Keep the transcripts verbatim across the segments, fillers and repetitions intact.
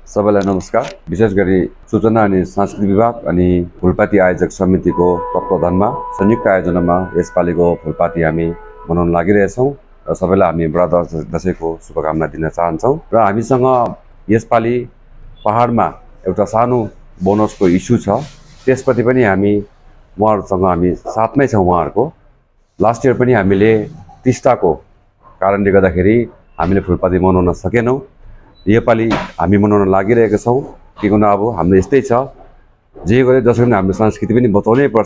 सबैलाई नमस्कार। विशेष गरी सूचना अनि सांस्कृतिक विभाग अनि फुलपाती आयोजक समितिको तत्वावधानमा संयुक्त आयोजनामा यसपालिको फुलपाती हामी मनाउन लागिरहेछौँ र सबैलाई हामी बडा दशैंको शुभकामना दिन चाहन्छौँ। र हामीसँग यसपालि पहाडमा एउटा सानो बोनसको इस्यु छ, त्यसप्रति पनि हामी उहाँहरूसँग हामी साथमै छौँ। उहाँहरूको लास्ट इयर पनि हामीले टिस्टाको कारणले गर्दाखेरि हामीले फुलपाती मनाउन सकेनौँ। योपालि हामी मनाउन लागिरहेका छौँ। के गर्नु, अब हाम्रो यस्तै छ, जे गरे जसरी पनि हाम्रो संस्कृति पनि बचाउनै पर्छ।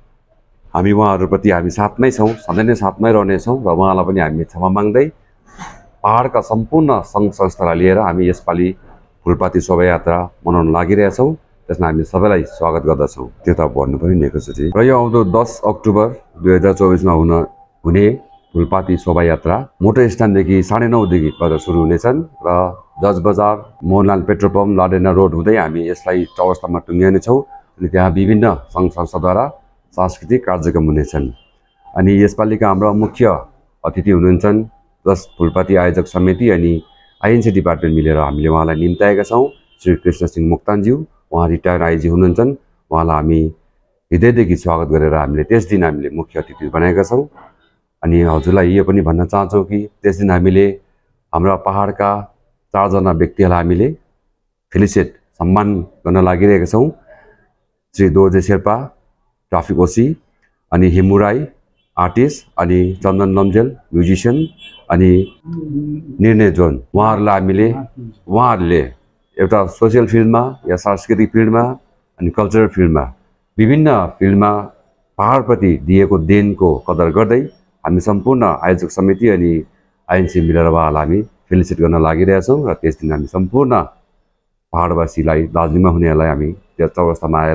हामी उहाँहरूप्रति हामी साथमै छौँ, सधैँ नै साथमै रहनेछौँ र उहाँलाई पनि हामी क्षमा माग्दै पहाडका सम्पूर्ण सङ्घ संस्थालाई लिएर हामी यसपालि फुलपाती शोभायात्रा मनाउन लागिरहेछौँ। त्यसमा हामी सबैलाई स्वागत गर्दछौँ। त्यो त भन्नु पनि नि एकचोटि। र यो आउँदो दस अक्टोबर दुई हजार चौबिसमा हुन हुने फुलपाती शोभायात्रा मोटर स्ट्यान्डदेखि साढे नौदेखि बजार सुरु हुनेछन् र जज बजार, Mohanlal petrol pump, Ladena road हुँदै हामी यसलाई चौरस्तामा टुङ्ग्याउनेछौँ। अनि त्यहाँ विभिन्न सङ्घ संस्थाद्वारा सांस्कृतिक कार्यक्रम हुनेछन्। अनि यसपालिका हाम्रा मुख्य अतिथि हुनुहुन्छन् प्लस फुलपाती आयोजक समिति अनि आइएनसी डिपार्टमेन्ट मिलेर हामीले उहाँलाई निम्ताएका छौँ। श्री कृष्ण सिंह मोक्तानज्यू, उहाँ रिटायर्ड आइजी हुनुहुन्छन्। उहाँलाई हामी हृदयदेखि स्वागत गरेर हामीले त्यस दिन हामीले मुख्य अतिथि बनाएका छौँ। अनि हजुरलाई यो पनि भन्न चाहन्छौँ कि त्यस दिन हामीले हाम्रा पहाडका चारजना व्यक्तिहरूलाई हामीले फेलिसिट सम्मान गर्न लागिरहेका छौँ। श्री दोर्जे शेर्पा ट्राफिक ओसी, अनि हेमु राई आर्टिस्ट, अनि चन्दन लम्जेल म्युजिसियन, अनि निर्णय जोन, उहाँहरूलाई हामीले उहाँहरूले एउटा सोसियल फिल्डमा या सांस्कृतिक फिल्डमा अनि कल्चरल फिल्डमा विभिन्न फिल्डमा पहाडप्रति दिएको देनको कदर गर्दै हामी सम्पूर्ण आयोजक समिति अनि आइएनसी मिलेर उहाँलाई हामी फेलिसिट गर्न लागिरहेछौँ। र त्यस दिन हामी सम्पूर्ण पहाडवासीलाई, दार्जिलिङमा हुनेहरूलाई हामी त्यस चौरस्तामा आएर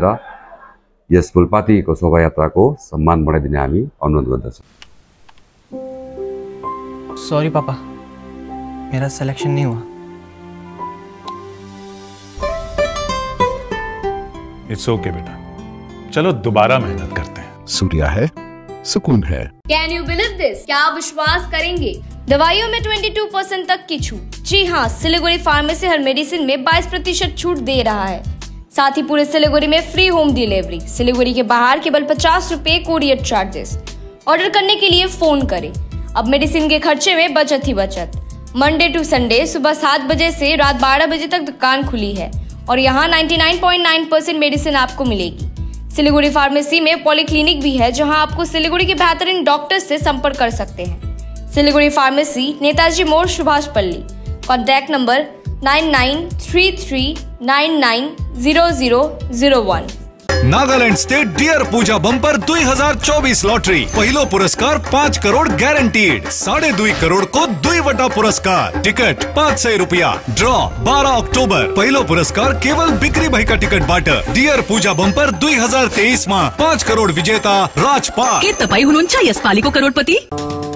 यस फुलपातीको शोभायात्राको सम्मान बढाइदिने हामी अनुरोध गर्दछौँ। सॉरी पापा, मेरा सिलेक्शन नहीं हुआ। इट्स ओके बेटा, चलो दोबारा मेहनत करते हैं। सूर्या है, सुकून है। Can you believe this? क्या आप विश्वास करेंगे? दवाइयों में बाईस परसेंट तक की छूट। जी हाँ, सिलीगुड़ी फार्मेसी हर मेडिसिन में बाईस प्रतिशत छूट दे रहा है। साथ ही पूरे सिलीगुड़ी में फ्री होम डिलीवरी। सिलीगुड़ी के बाहर केवल पचास रुपए कोरियर चार्जेस। ऑर्डर करने के लिए फोन करें। अब मेडिसिन के खर्चे में बचत ही बचत। मंडे टू संडे सुबह सात बजे से रात बारह बजे तक दुकान खुली है और यहाँ निन्यानवे पॉइंट नौ परसेंट मेडिसिन आपको मिलेगी। सिलीगुड़ी फार्मेसी में पॉलीक्लिनिक भी है, जहां आपको सिलीगुड़ी के बेहतरीन डॉक्टर से संपर्क कर सकते हैं। सिलीगुड़ी फार्मेसी, नेताजी मोड़, Subhash Palli. Contact number nine nine three three nine nine zero zero zero one. Nagaland state dear Puja bumper दुई हजार चौबीस लॉटरी। पहिलो पुरस्कार पाँच करोड़ ग्यारेंटीड। साढ़े दुई करोड़ को दुई वटा पुरस्कार। टिकट पाँच सय रुपया। ड्रॉ बारह अक्टोबर। पहिलो पुरस्कार केवल बिक्री भएका टिकट बाट। डियर पूजा बम्पर दुई हजार तेईस में पाँच करोड़ विजेता राजपाल। के तपाई हुनुहुन्छ यसपालिको करोडपति?